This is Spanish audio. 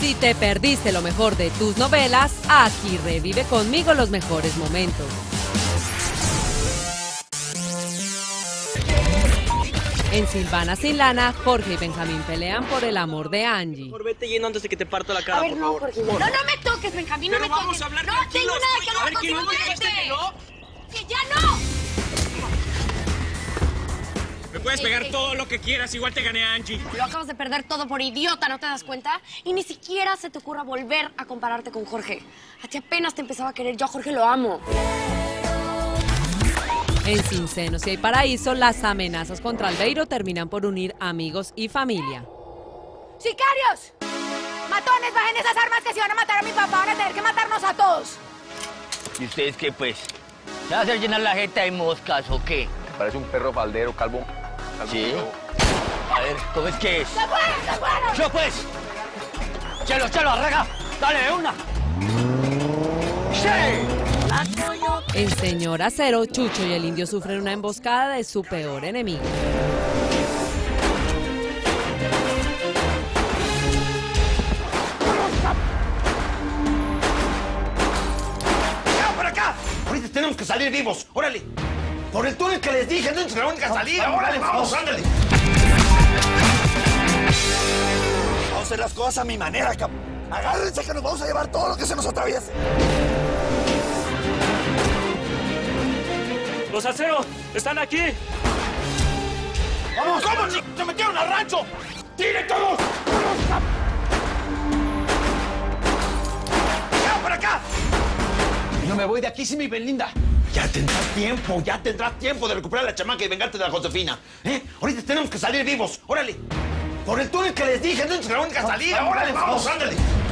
Si te perdiste lo mejor de tus novelas, aquí revive conmigo los mejores momentos. En Silvana sin lana, Jorge y Benjamín pelean por el amor de Angie. Por vete yendo antes de que te parto la cara, A ver, por no, favor. Jorge, no me toques, Benjamín, no me toques. Vamos a hablar no tranquilos, tengo nada que a hablar ver, que no contigo, dijiste vete. que no. ¡Que ya no! Me puedes pegar todo lo que quieras, igual te gané a Angie. Lo acabas de perder todo por idiota, ¿no te das cuenta? Y ni siquiera se te ocurra volver a compararte con Jorge. A ti apenas te empezaba a querer, yo a Jorge lo amo. En Sin Senos y Hay Paraíso, las amenazas contra Albeiro terminan por unir amigos y familia. ¡Sicarios! ¡Matones, bajen esas armas que si van a matar a mi papá van a tener que matarnos a todos! ¿Y ustedes qué, pues? ¿Se va a hacer llenar la jeta de moscas o qué? Parece un perro faldero, calvo. ¿Sí? A ver, ¿cómo es que es? ¡Se fueron! ¡Yo, pues! ¡Chelo, arrega! ¡Dale, de una! ¡Sí! En Señora Cero, Chucho y el Indio sufren una emboscada de su peor enemigo. ¡Ya, para acá! Ahorita tenemos que salir vivos, órale. Por el túnel que les dije, no es la única salida, órale, vamos, ándale. Vamos a hacer las cosas a mi manera, cabrón. Agárrense que nos vamos a llevar todo lo que se nos atraviese. Los aceros están aquí. ¡Vamos! ¿Cómo, chicos? ¡Se metieron al rancho! ¡Tiren todos! ¡Ya, para acá! No me voy de aquí sin mi Belinda. Ya tendrás tiempo de recuperar a la chamaca y vengarte de la Josefina. Ahorita tenemos que salir vivos, órale. Por el túnel que les dije, no es la única salida, órale, vamos, ándale.